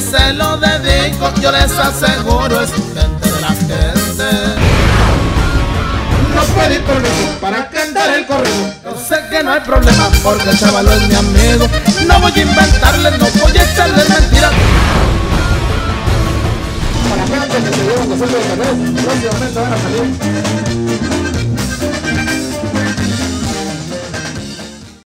se lo dedico, yo les aseguro, es gente de la gente. No pedí permiso para cantar el corrido. Yo sé que no hay problema porque el chavalo es mi amigo. No voy a inventarle, no voy a echarle mentiras. Para la gente que se lleva los sueldos de internet, próximamente van a salir